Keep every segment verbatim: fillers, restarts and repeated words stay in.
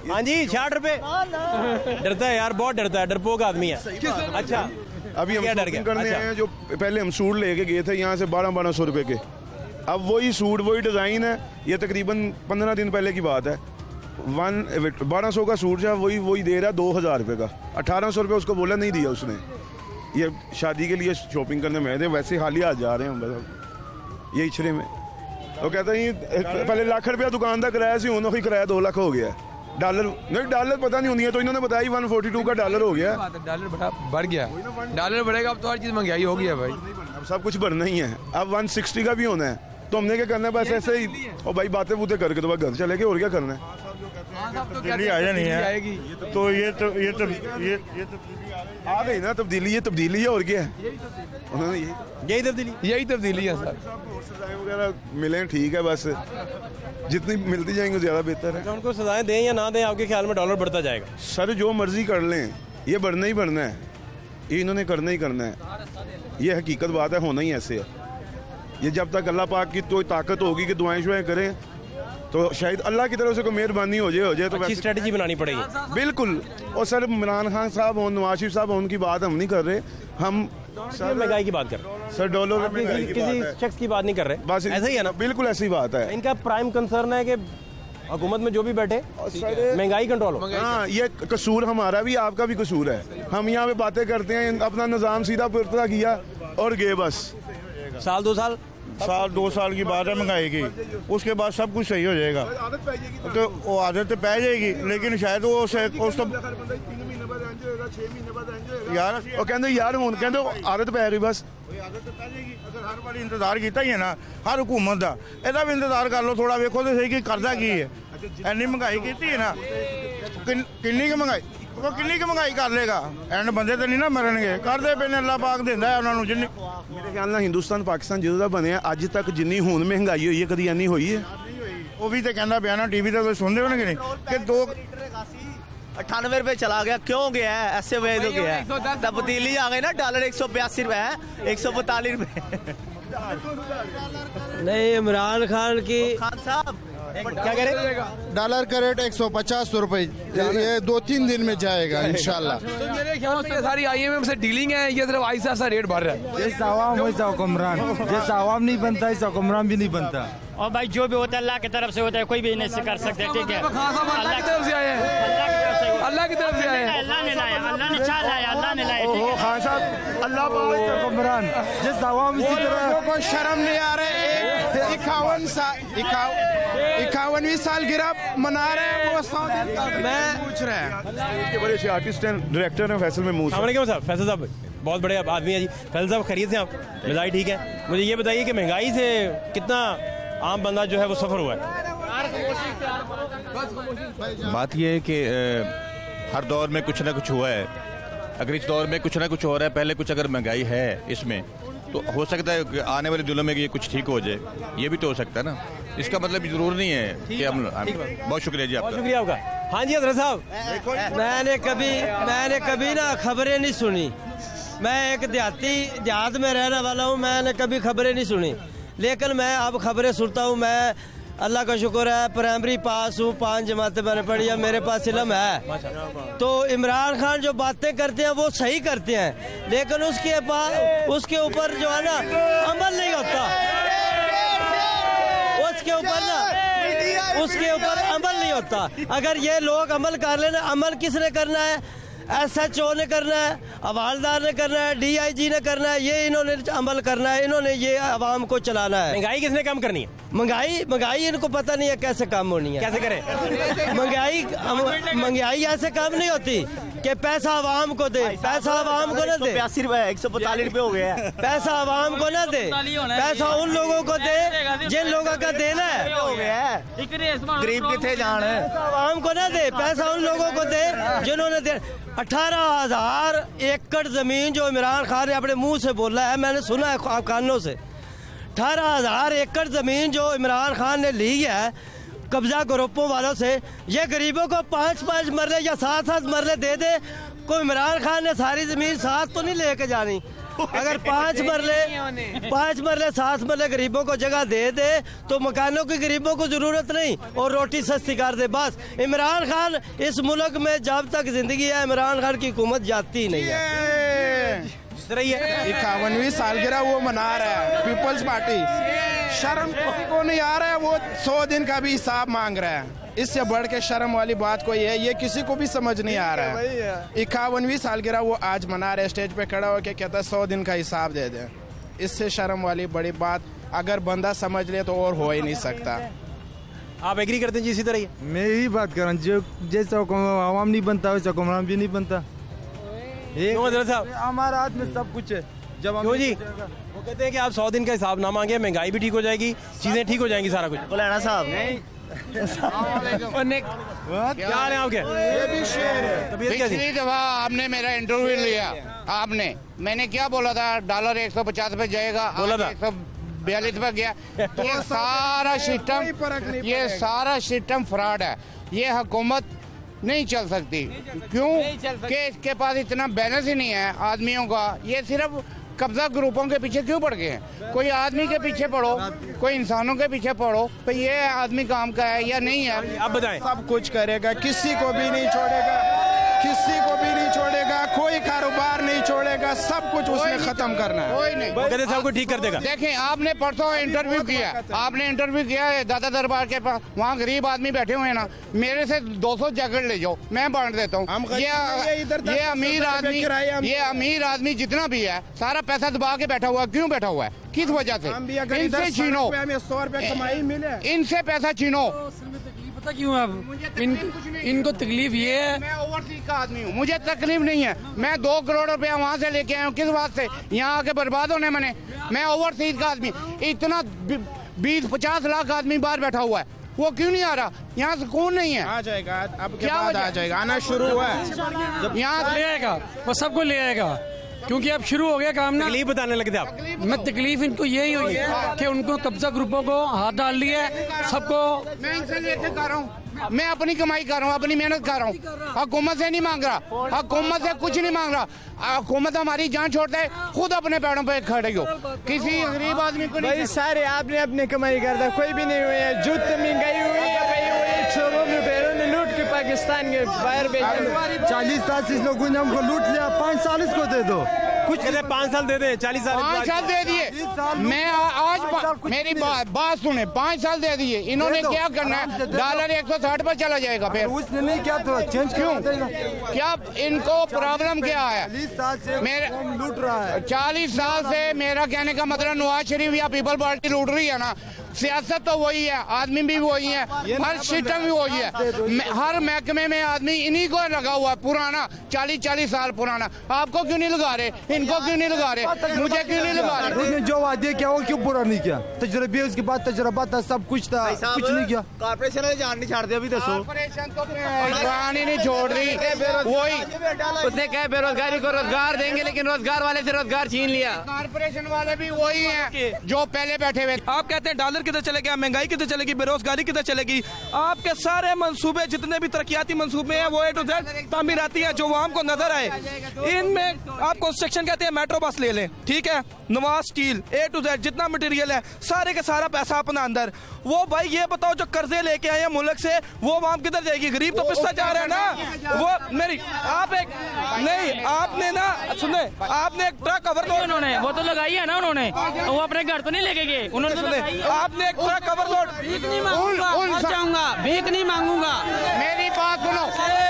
हाँ जी साठ रुपए। डरता है यार, बहुत डरता है, डरपोक आदमी है। अच्छा अभी हम डर गया करने आए हैं, जो पहले हम सूट लेके गए थे यहाँ से बारह बारह सौ रुपए के, अब वही सूट वही डिज़ाइन है। ये तकरीबन पंद्रह दिन पहले की बात है। वन बारह सौ का सूट जो है वही वही दे रहा है दो हज़ार रुपये का। अठारह सौ रुपये उसको बोला, नहीं दिया उसने। ये शादी के लिए शॉपिंग करने में थे, वैसे हाल ही आज जा रहे हैं हम ये इछरे में। वो कहते हैं पहले लाख रुपया दुकान का किराया सी, उन्होंने किराया दो लाख हो गया। डॉलर नहीं, डॉलर पता नहीं होनी है, तो इन्होंने बताया वन फोर्टी टू का डॉलर हो गया। डॉलर बढ़ा बढ़ गया, डॉलर बढ़ेगा अब तो हर चीज़ महंगाई हो गया भाई। अब सब कुछ बढ़ना ही है, अब वन सिक्सटी का भी होना है। तो हमने क्या करना है, बस ऐसे ही और भाई बातें बूतें करके तो बस घर चले गए, और क्या करना है। तब्दीली आया नहीं है तो ये तो ये तो ये ये आ गई ना तब्दीली, ये तब्दीली है और क्या है। उन्होंने यही तब्दीली यही तब्दीली है सर। सजाएं वगैरह मिलें ठीक है, बस जितनी मिलती जाएंगी ज़्यादा बेहतर है। उनको सजाएं दें या ना दें, आपके ख्याल में डॉलर बढ़ता जाएगा? सर जो मर्जी कर लें, ये बढ़ना ही बढ़ना है, ये इन्होंने करना ही करना है। ये हकीकत बात है, होना ही ऐसे है। ये जब तक अल्लाह पाक की तो ताकत होगी कि दुआएं शुआएं करें, तो शायद अल्लाह की तरफ से कोई मेहरबानी हो जाए हो जाए तो अच्छी स्ट्रेटजी बनानी पड़ेगी। बिल्कुल। और सर इमरान खान साहब और नवाज शरीफ साहब उनकी बात हम नहीं कर रहे, हम महंगाई की बात कर रहे हैं। सर डॉलर किसी शख्स की बात नहीं कर रहे, बस ऐसा ही है ना? बिल्कुल ऐसी बात है। इनका प्राइम कंसर्न है कि हुकूमत में जो भी बैठे महंगाई कंट्रोल हो। हाँ, ये कसूर हमारा भी आपका भी कसूर है। हम यहाँ पे बातें करते हैं, अपना निज़ाम सीधा पुरता किया और गए बस। साल दो साल साल दो साल की बात है महंगाई की, उसके बाद सब कुछ सही हो जाएगा। तो वो आदत तो पै जाएगी, लेकिन शायद वो उस तो यार वो कहते यार हूँ कहते आदत पै गई बस। अगर हर बार इंतजार किया ही है ना हर हुकूमत का, ਇਹਦਾ भी इंतजार कर लो थोड़ा, वेखो तो सही कि करदा की है। इन्नी महंगाई की है ना, किन्नी की महंगाई वो किन्नी की महंगाई कर लेगा, एंड बंदे तो नहीं ना मरनगे, करते पे अल्लाह पाक देंदा है उन्होंने। जिन्नी मेरे ख्याल ਨਾਲ हिंदुस्तान पाकिस्तान ਜਦੋਂ ਦਾ ਬਣਿਆ ਅੱਜ तक जिन्नी ਹੁਣ महंगाई हुई है कदी ਇੰਨੀ होई है? वो भी तो कहना पिया ना, टीवी तो सुनते हो ना कि नहीं कि दो अट्ठानवे रुपए चला गया, क्यों गया है ऐसे वजह तो गया है, तब्दीली आ गई ना। डॉलर एक सौ बयासी रुपए है, एक सौ बतालीस रुपए। नहीं, इमरान खान की खान साहब क्या करें, डॉलर का रेट एक सौ पचास रुपए, ये दो तीन दिन में जाएगा इंशाल्लाह। तो मेरे ख्याल से सारी आईएमएफ से डीलिंग है, ये सिर्फ ऐसा सा रेट बढ़ रहा है। जैसा आवाम वैसा हुक्मरान, जैसा आवाम नहीं बनता ऐसा हुक्मरान भी नहीं बनता। और भाई जो भी होता है अल्लाह की तरफ से होता है, कोई भी नहीं कर सकते, ठीक है। अल्लाह की तरफ से आए हैं, अल्लाह की तरफ से आए हैं, अल्लाह ने लाया, अल्लाह ने चाह लाया, अल्लाह ने लाया, ठीक है। खान साहब अल्लाह हुक्मरान, जिस आवाम इसी तरह को शर्म नहीं आ रहे। इक्यावन साल इक्यावनवीं साल गिरह मना रहे हैं वो सौ दिन मैं पूछ रहे हैं। बड़े अच्छे आर्टिस्ट हैं, डायरेक्टर हैं फैसल महमूद साहब। फैसल साहब बहुत बड़े आदमी है जी। फैसल साहब खरीद से आप मिजाज ठीक है। मुझे ये बताइए कि महंगाई से कितना आम बंदा जो है वो सफर हुआ है? बात यह है कि हर दौर में कुछ ना कुछ हुआ है। अगर इस दौर में कुछ ना कुछ हो रहा है, पहले कुछ अगर महंगाई है इसमें, तो हो सकता है कि आने वाले दिनों में ये कुछ ठीक हो जाए, ये भी तो हो सकता है ना। इसका मतलब जरूर नहीं है कि हम। बहुत शुक्रिया जी आपका। बहुत शुक्रिया आपका। हाँ जी हजरत साहब, मैंने कभी मैंने कभी ना खबरें नहीं सुनी। मैं एक देहाती देहात में रहने वाला हूँ, मैंने कभी खबरें नहीं सुनी, लेकिन मैं अब खबरें सुनता हूँ। मैं अल्लाह का शुक्र है प्राइमरी पास हूँ, पांच जमातें मैंने पढ़ी है, मेरे पास इल्म है। तो इमरान खान जो बातें करते हैं वो सही करते हैं, लेकिन उसके पास उसके ऊपर जो है ना अमल नहीं होता, उसके ऊपर ना उसके ऊपर अमल नहीं होता। अगर ये लोग अमल कर लेना, अमल किसने करना है? एस एच ओ ने करना है, हवालदार ने करना है, डी आई जी ने करना है, ये इन्होंने अमल करना है, इन्होंने ये आवाम को चलाना है। महंगाई किसने कम करनी है? महंगाई महंगाई इनको पता नहीं है कैसे कम होनी है। कैसे करें महंगाई? महंगाई ऐसे कम नहीं होती कि पैसा आवाम को दे, पैसा आवाम को ना दे। बयासी रुपए एक सौ बतालीस रुपए हो गया है। पैसा आवाम को ना दे, पैसा उन लोगों को दे जिन लोगों का देना है। हो गया है, गरीब कितने जान है। आवाम को ना दे, पैसा उन लोगों को दे जिन्होंने दे। अठारह हजार एकड़ जमीन जो इमरान खान ने अपने मुंह से बोला है, मैंने सुना है कानों से। अठारह हजार एकड़ जमीन जो इमरान खान ने ली है कब्जा ग्रुपों वालों से, ये गरीबों को पाँच पाँच मरले या सात सात मरले दे दे। कोई इमरान खान ने सारी जमीन साथ तो नहीं लेके जानी। अगर पाँच मरले पाँच मरले सात मरले गरीबों को जगह दे दे तो मकानों की गरीबों को जरूरत नहीं, और रोटी सस्ती कर दे बस। इमरान खान इस मुल्क में जब तक जिंदगी है इमरान खान की हुकूमत जाती ही नहीं है। इक्यावनवीं सालगिरह वो मना रहा है पीपल्स पार्टी, शर्म किसी को नहीं आ रहा है, वो सौ दिन का भी हिसाब मांग रहा है। इससे बढ़ के शर्म वाली बात कोई है, ये किसी को भी समझ नहीं आ रहा है। इक्यावनवीं सालगिरह वो आज मना रहे, स्टेज पे खड़ा होकर कहता है सौ दिन का हिसाब दे दे। इससे शर्म वाली बड़ी बात अगर बंदा समझ ले तो और हो ही नहीं सकता। आप एग्री करते हैं जी? इसी तरह ही मैं यही बात कर रहा हूँ, जो जैसा आवाम नहीं बनता वैसा हुक्मरान भी नहीं बनता। हमारा हाथ में सब कुछ है। जब क्यों जी? वो कहते हैं कि आप सौ दिन का हिसाब ना मांगे, महंगाई भी ठीक हो जाएगी, चीजें ठीक हो जाएंगी, सारा कुछ। बोला साहब नहीं क्या हाल है आपके? ये भी शेर है। पिछली दफा आपने मेरा इंटरव्यू लिया, आपने मैंने क्या बोला था, डॉलर एक सौ पचास पे जाएगा, बोला था एक सौ बयालीस पे गया। ये सारा सिस्टम ये सारा सिस्टम फ्रॉड है। ये हुकूमत नहीं चल सकती। क्यों? कि इसके पास इतना बैलेंस ही नहीं है आदमियों का। ये सिर्फ कब्जा ग्रुपों के पीछे क्यों पड़ गए हैं? कोई आदमी के पीछे पड़ो, कोई इंसानों के पीछे पड़ो, तो ये आदमी काम का है या नहीं है? आप बताएं। सब कुछ करेगा, किसी को भी नहीं छोड़ेगा, किसी को भी नहीं छोड़ेगा, कोई कारोबार नहीं छोड़ेगा, सब कुछ उसने खत्म करना है। कोई नहीं, कहते सब कुछ ठीक कर देगा। देखें, आपने परसों इंटरव्यू किया, आपने इंटरव्यू किया है दादा दरबार के पास, वहाँ गरीब आदमी बैठे हुए हैं ना, मेरे से दो सौ जैकेट ले जाओ, मैं बांट देता हूँ। ये ये अमीर आदमी ये अमीर आदमी जितना भी है सारा पैसा दबा के बैठा हुआ है। क्यों बैठा हुआ है? किस वजह से? इनसे छीनो, सौ रुपए कमाई मिले, इनसे पैसा छीनो। पता क्यों अब इन, इनको तकलीफ ये है, मैं ओवरसीज का आदमी हूँ, मुझे तकलीफ नहीं है। मैं दो करोड़ रुपया वहाँ से लेके आया हूँ, किस बात से? यहाँ आके बर्बाद होने मैंने। मैं ओवरसीज का आदमी, इतना बीस पचास लाख आदमी बाहर बैठा हुआ है, वो क्यों नहीं आ रहा? यहाँ सुकून नहीं है। आ जाएगा, अब क्या आ जाएगा, आना शुरू हुआ है, यहाँ ले आएगा, वो सबको ले आएगा, क्योंकि अब शुरू हो गया काम ना। तकलीफ बताने लगे थे आप? मैं तकलीफ इनको यही हुई है कि उनको कब्जा ग्रुपों को हाथ डाल लिया है सबको। मैं इनसे लेके कर रहा हूँ, मैं अपनी कमाई कर रहा हूँ, अपनी मेहनत कर रहा हूँ, हुकूमत से नहीं मांग रहा, हुकूमत से कुछ नहीं मांग रहा। हुकूमत हमारी जान छोड़ता है, खुद अपने पैरों पे खड़े हो, किसी गरीब आदमी को नहीं। भाई सारे आपने अपनी कमाई कर दा, कोई भी नहीं हुई है। जुत महंगाई हुई है, छोरों में पैरों ने लूट के पाकिस्तान के बाहर भेजा। चालीस साल से इस लोगों ने हमको लूट लिया, पाँच साल इसको दे दो। कुछ कहते पाँच साल दे दे, चालीस साल पाँच साल दे दिए। मैं आज मेरी बात सुने, पाँच साल दे दिए। इन्होंने क्या करना है? डॉलर एक सौ साठ पर चला जाएगा फिर। उसने नहीं क्या तो चेंज क्यों? क्या इनको प्रॉब्लम क्या है? मेरे लूट रहा है। चालीस साल से मेरा कहने का मतलब नवाज शरीफ या पीपल पार्टी लूट रही है ना। सियासत तो वही है, आदमी भी वही है, हर सिस्टम भी वही है, हर महकमे में आदमी इन्हीं को लगा हुआ है, पुराना चालीस चालीस साल पुराना। आपको क्यों नहीं लगा रहे? इनको क्यों नहीं लगा रहे? मुझे क्यों नहीं लगा रहे? उसने जो वादे किया वो क्यों पूरा नहीं किया? तजुर्बे उसके बाद तजुर्बा था, सब कुछ था, कुछ नहीं किया। कारपोरेशन वाले जान नहीं छाड़ते अभी, दसो। कारपोरेशन तो जान ही नहीं छोड़ रही। वही उसने कहा बेरोजगारी को रोजगार देंगे, लेकिन रोजगार वाले से रोजगार छीन लिया। कारपोरेशन वाले भी वही है जो पहले बैठे हुए। आप कहते हैं डॉलर किधर चले गया, महंगाई किधर चलेगी, बेरोजगारी किधर चलेगी? आपके सारे मंसूबे जितने भी तरक्याती मंसूबे हैं वो ए टू जेड तामीराती है, जो आवाम को नजर आए। इनमें आप कंस्ट्रक्शन कहते हैं, मेट्रो बस ले लें, ठीक है, Nawaz steel, A to Z जितना मटेरियल है सारे के सारा पैसा अपना अंदर। वो भाई ये बताओ जो कर्जे लेके आए हैं मुल्क से, वो आवाम किधर जाएगी? गरीब तो पिसता जा रहा है ना। वो मेरी आप एक नहीं आपने ना सुने, आपने एक ट्रक ओवरलोड, उन्होंने वो तो लगाई है ना, उन्होंने वो अपने घर तो नहीं लेके गए, उन्होंने तो लगाई है। आपने एक ट्रक ओवरलोड, भीख नहीं मांगूंगा, मर जाऊंगा, भीख नहीं मांगूंगा। मेरी बात सुनो,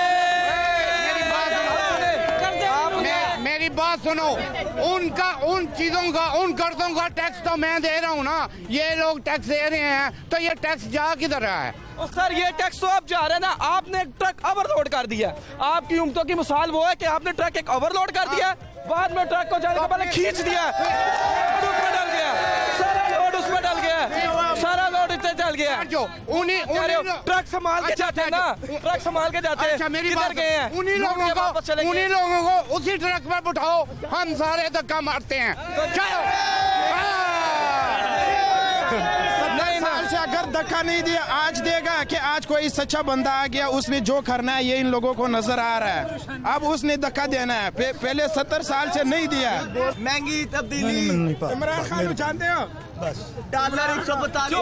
मेरी बात सुनो, उनका उन चीजों का उन कर्जों का टैक्स तो मैं दे रहा हूँ ना। ये लोग टैक्स दे रहे हैं, तो ये टैक्स जा किधर रहा है? और सर ये टैक्स तो आप जा रहे हैं ना, आपने एक ट्रक ओवरलोड कर दिया। आपकी उम्मीदों की मिसाल वो है कि आपने ट्रक एक ओवरलोड कर दिया, बाद में ट्रक को जाने के पहले खींच दिया, उसमें डल गया, सारा लोड उसमें डल गया, सारा लोड इतने चल गया। जो उन्हीं ट्रक संभाल के जाते हैं ना, ट्रक संभाल के जाते हैं, मेरी किधर गए हैं? उन्हीं लोगों को उन्हीं लोगों को उसी ट्रक पर बिठाओ, हम सारे धक्का मारते हैं। साल से अगर धक्का नहीं दिया, आज देगा कि आज कोई सच्चा बंदा आ गया, उसने जो करना है ये इन लोगों को नजर आ रहा है, अब उसने धक्का देना है, पहले सत्तर साल से नहीं दिया। महंगी तब्दीली, इमरान खान जानते हो, डॉलर एक सौ बतालीस।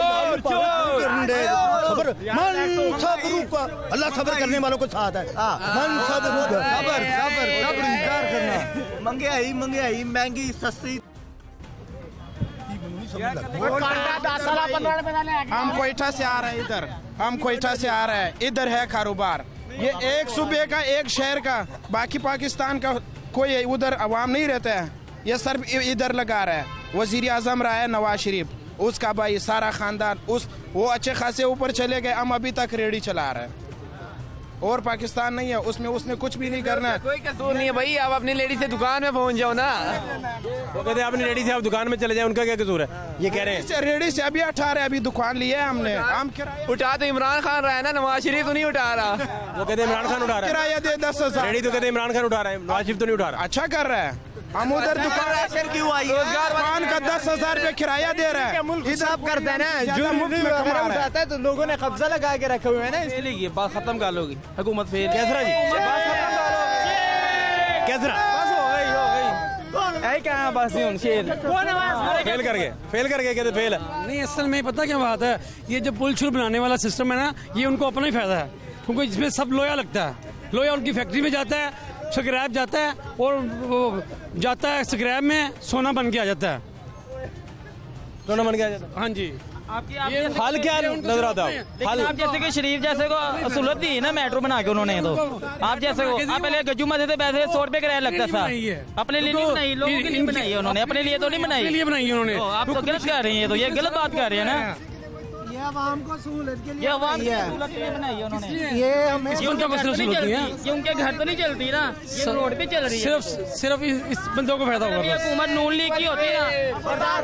अल्लाह सब्र करने वालों को साथ है। मन सब्र सब्र सब्र इंतजार करना। महंगाई महंगाई महंगी सस्ती। हम कोयटा से आ रहे हैं, इधर हम कोयटा से आ रहे हैं, इधर है कारोबार, ये एक सूबे का एक शहर का, बाकी पाकिस्तान का कोई उधर अवाम नहीं रहता है, ये सर इधर लगा रहा है। वजीर आजम रहा है नवाज शरीफ, उसका भाई सारा खानदान, उस वो अच्छे खासे ऊपर चले गए, हम अभी तक रेडी चला रहे हैं, और पाकिस्तान नहीं है उसमें, उसने कुछ भी नहीं करना है। कोई कसूर नहीं है भाई, आप अपनी लेडी से दुकान में पहुंच जाओ ना। वो कहते हैं अपनी लेडी से आप दुकान में चले जाए, उनका क्या कसूर है, ये कह रहे हैं। रेडी से अभी उठा रहे, अभी दुकान लिया है हमने, हम उठा तो इमरान खान रहा है ना, नवाज शरीफ तो नहीं उठा रहा। वो कहते हैं इमरान खान उठा रहा है, किराया दे दस हजार, रेडी तो कहते हैं इमरान खान उठा रहा है, नवाज शरीफ तो नहीं उठा रहा। अच्छा कर रहा है, हम उधर दुकान क्यों आई, दुकान का दस हजार रुपये किराया दे रहा है, हिसाब करते हैं ना, जो उठाता है तो लोगों ने कब्जा लगा के रखे हुए हैं ना, इसलिए बात खत्म कर लोगी हुकूमत फेल। कैसरा जी कैसरा बस हो गई हो गई ऐ क्या बस शेर फेल कर गए, फेल कर गए, कहते फेल है। नहीं, असल में पता क्या बात है, ये जो पुल शुरू बनाने वाला सिस्टम है ना, ये उनको अपना ही फायदा है, क्योंकि इसमें सब लोया लगता है, लोया उनकी फैक्ट्री में जाता है, स्क्रैप जाता है, और वो जाता है स्क्रैप में सोना बन के आ जाता है, सोना बन के आ जाता है। हाँ जी, ये हाल क्या नजर आता है, हाल आप जैसे कि शरीफ जैसे को सहूलत दी ना मेट्रो बना के उन्होंने, तो आप जैसे को आप पहले गज्जू मस्जिद वैसे सौ रुपए किराया लगता था, अपने लिए नहीं बनाई, लोगों के लिए बनाई है उन्होंने, अपने लिए तो नहीं बनाई, लिए बनाई उन्होंने। आप तो गलत कर रही है, तो ये गलत बात कर रहे हैं ना, ये आवाम को सहूलत के लिए ये आवाम की सहूलत के लिए बनाई है उन्होंने, ये हमें ये उनके घर तो नहीं चलती, ये उनके घर तो नहीं चलती ना, ये रोड पे चल रही है, सिर्फ सिर्फ इस बंदों को फायदा होगा। ये हुकूमत नून लीग की होती है ना।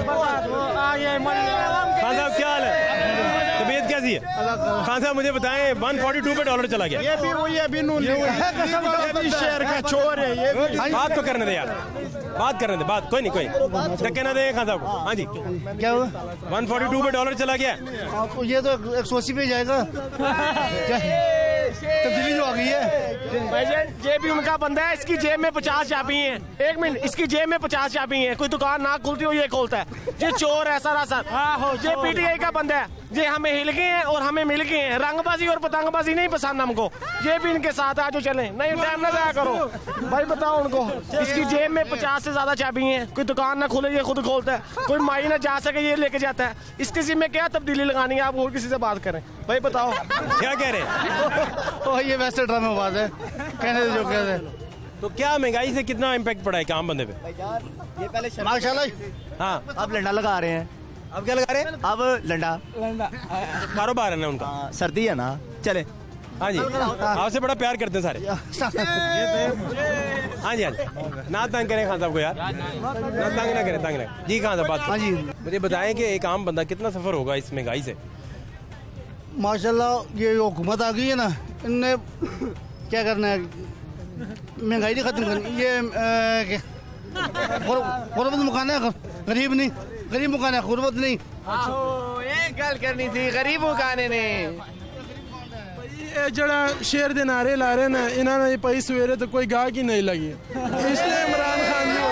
खान साहब क्या हाल है, तबीयत कैसी है खान साहब, मुझे बताएं एक सौ बयालीस पे डॉलर चला गया, ये भी वही अभी नून शहर का चोर है ये भी। बात तो करने दे यार, बात करने दे, बात कोई नहीं, कोई धक्के ना दे खान साहब को। हाँ जी क्या हुआ, एक सौ बयालीस पे डॉलर चला गया, ये तो एक सौ अस्सी पे जाएगा, तब्दीली जो आ गई है। भाईजान जेब भी उनका बंदा है, इसकी जेब में पचास चाबी हैं, एक मिनट, इसकी जेब में पचास चाबी हैं, कोई दुकान ना खुलती हो ये खोलता है, ये चोर है सरासर, ये पीटीआई का बंदा है, ये हमें हिल गए हैं और हमें मिल गए हैं, रंगबाजी और पतंगबाजी नहीं पसंद हमको, ये भी इनके साथ आज चले, नहीं टाइम ना जाया करो भाई, बताओ उनको, इसकी जेब में पचास से ज्यादा चाबी हैं, कोई दुकान ना खुले ये खुद खोलता है, कोई माई ना जा सके ये लेके जाता है, इसके जिम्मे क्या तब्दीली लगानी है, आप और किसी से बात करें भाई, बताओ क्या कह रहे हैं। तो ये वैसे ड्रामेबाज है, कहने जो कहते हैं। तो क्या महंगाई से कितना इम्पैक्ट पड़ा है काम बंदे पे? ये पहले माशाल्लाह, हाँ अब लंडा लगा रहे हैं, अब क्या लगा रहे हैं, अब लंडा कारोबार है ना उनका, सर्दी है ना, चले। हाँ जी, आपसे बड़ा प्यार करते हैं सारे। हाँ जी हाँ जी, ना तंग करें खान साहब को यार, ना तंग ना करें, तंग ना। जी खान साहब बात। हाँ जी, मुझे बताएं कि एक आम बंदा कितना सफर होगा इस महंगाई से? माशाल्लाह ये हुकूमत आ गई है ना, इनने क्या करना है, महंगाई नहीं खत्म करनी, ये गुरबत मुकाना है, गरीब नहीं, गरीब मुकाना है, गुरबत नहीं। एक गल करनी थी, गरीब मुकाने ने जड़ा शेर दे नारे ला रहे ना, इन्होंने ये पई सवेरे तो कोई गाह की नहीं लगी, इसलिए इमरान खान जी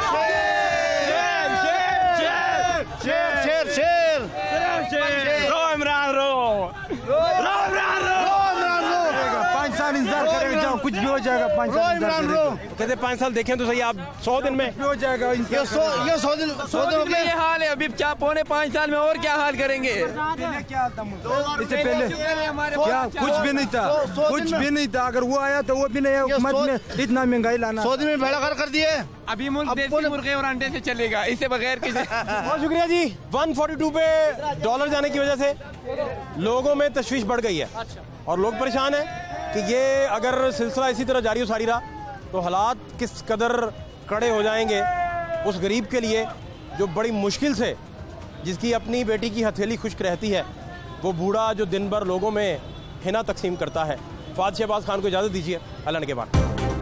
शेर शेर शेर रो इमरान रो रो इमरान रो, पाँच साल इंतजार करेंगे, जाओ कुछ भी हो जाएगा, पाँच साल इंतजार करेंगे। कहते पाँच साल देखें तो सही, आप सौ दिन में हो जाएगा, ये सौ ये सौ दिन सौ दिन हो गए, ये हाल है अभी, क्या पौने पाँच साल में और क्या हाल करेंगे, इससे पहले क्या कुछ भी नहीं था, कुछ भी नहीं था, अगर वो आया तो वो भी नहीं, हुकूमत में इतना महंगाई लाना, सौ दिन में भेड़ा कर दिए। अभी मुल्क देसी मुर्गे और अंडे से चलेगा, इससे बगैर किसी। बहुत शुक्रिया जी। एक सौ बयालीस पे डॉलर जाने की वजह से लोगों में तशवीश बढ़ गई है और लोग परेशान हैं कि ये अगर सिलसिला इसी तरह जारी हो सारी रहा तो हालात किस कदर कड़े हो जाएंगे उस गरीब के लिए जो बड़ी मुश्किल से, जिसकी अपनी बेटी की हथेली खुश्क रहती है, वो बूढ़ा जो दिन भर लोगों में हिना तकसीम करता है। फहद शहबाज खान को इजाज़त दीजिए, अल्लाह के बाद।